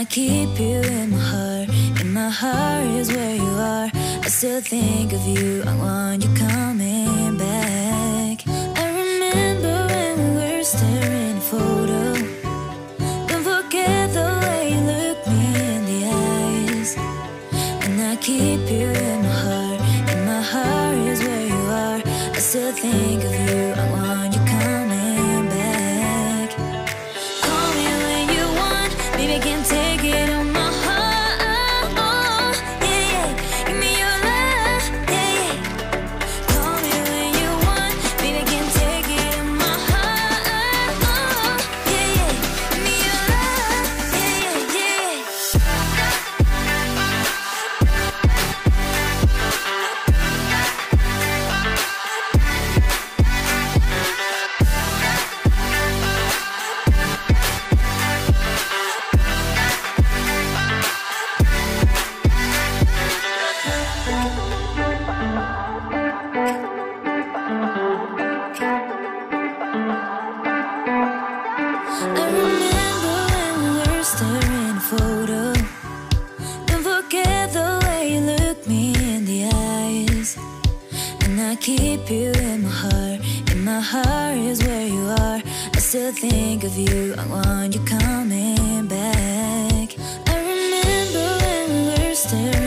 keep you in my heart. In my heart is where you are. I still think of you, I want you coming back. I remember when we were staring at a photo. Don't forget the way you look me in the eyes. And I keep you in my heart. In my heart is where you are. I still think of you, I want you coming back. Call me when you want, baby, I can't take it on my heart. Oh, yeah, yeah. Give me your love, yeah, yeah. Call me when you want, baby, I can't take it on my heart. Oh, yeah, yeah. Give me your love, yeah, yeah, I remember when we were staring at a photo. Don't forget the way you look me in the eyes. And I keep you in my heart. In my heart is where you are. I still think of you, I want you coming back. I remember when we were staring